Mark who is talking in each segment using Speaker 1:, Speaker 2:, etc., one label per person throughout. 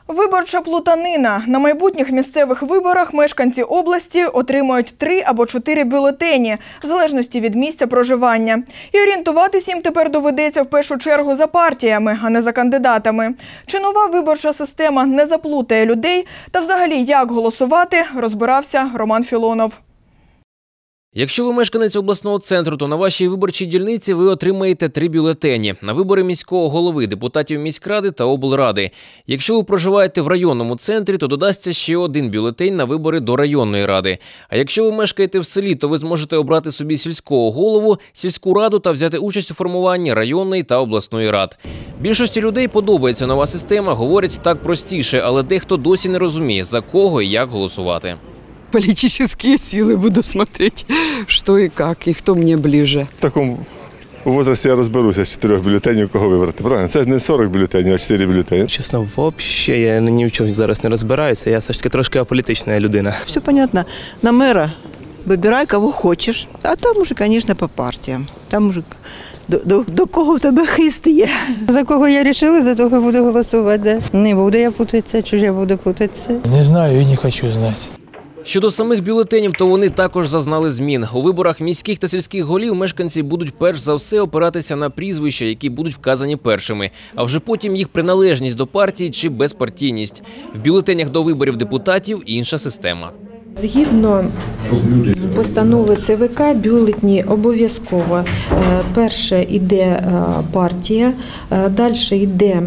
Speaker 1: Виборча плутанина. На майбутніх місцевих виборах мешканці області отримають 3 або 4 бюлетені, в залежності від місця проживання. І орієнтуватись їм тепер доведеться в першу чергу за партіями, а не за кандидатами. Чи нова виборча система не заплутає людей? Та взагалі, як голосувати, розбирався Роман Філонов.
Speaker 2: Якщо ви мешканець обласного центру, то на вашій виборчій дільниці ви отримаєте 3 бюлетені на вибори міського голови, депутатів міськради та облради. Якщо ви проживаєте в районному центрі, то додасться ще 1 бюлетень на вибори до районної ради. А якщо ви мешкаєте в селі, то ви зможете обрати собі сільського голову, сільську раду та взяти участь у формуванні районної та обласної рад. Більшості людей подобається нова система, говорять так простіше, але дехто досі не розуміє, за кого і як голосувати.
Speaker 3: Политические силы буду смотреть, что и как, и кто мне ближе.
Speaker 4: В такому возрасті я розберуся з 4 бюлетенів, кого вибрати. Правильно? Це не 40 бюлетенів, а 4 бюлетені.
Speaker 5: Чесно, взагалі я ні в чому зараз не розбираюся. Я все ж таки трошки аполітична людина.
Speaker 6: Все понятно. На мэра вибирай, кого хочеш, а там уже, звісно, по партіям. Там уже до кого в тебе хист є.
Speaker 7: За кого я вирішила, за того буду голосувати. Не буду я путатися, чи я буду путатися.
Speaker 8: Не знаю і не хочу знати.
Speaker 2: Щодо самих бюлетенів, то вони також зазнали змін. У виборах міських та сільських голів мешканці будуть перш за все опиратися на прізвища, які будуть вказані першими, а вже потім їх приналежність до партії чи безпартійність. В бюлетенях до виборів депутатів інша система.
Speaker 9: Згідно постанови ЦВК, бюлетені обов'язково. Перше йде партія, далі йде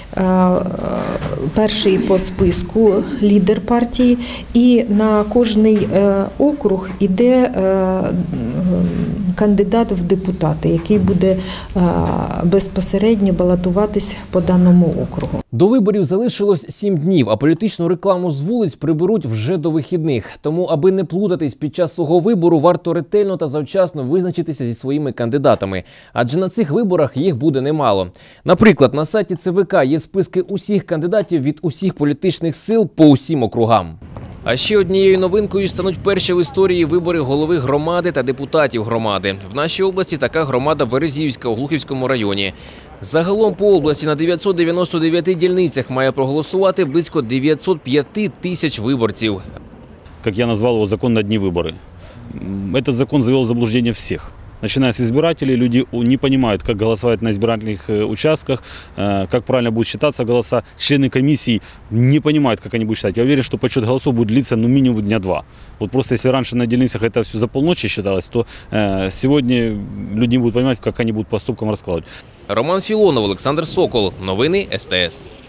Speaker 9: перший по списку лідер партії, і на кожний округ йде кандидат в депутати, який буде безпосередньо балотуватись по даному округу.
Speaker 2: До виборів залишилось 7 днів, а політичну рекламу з вулиць приберуть вже до вихідних. Тому, аби не плутатись під час свого вибору, варто ретельно та завчасно визначитися зі своїми кандидатами. Адже на цих виборах їх буде немало. Наприклад, на сайті ЦВК є списки усіх кандидатів від усіх політичних сил по усім округам. А ще однією новинкою стануть перші в історії вибори голови громади та депутатів громади. В нашій області така громада Березівська у Глухівському районі. Загалом по області на 999 дільницях має проголосувати близько 905 тисяч виборців.
Speaker 10: Как я назвал его, закон на одни выборы. Этот закон завел в заблуждение всех. Начиная с избирателей, люди не понимают, как голосовать на избирательных участках, как правильно будут считаться голоса. Члены комиссии не понимают, как они будут считать. Я уверен, что подсчет голосов будет длиться минимум дня 2. Вот просто если раньше на дельницах это все за полночи считалось, то сегодня люди не будут понимать, как они будут по поступкам раскладывать.
Speaker 2: Роман Філонов, Олександр Сокол. Новини СТС.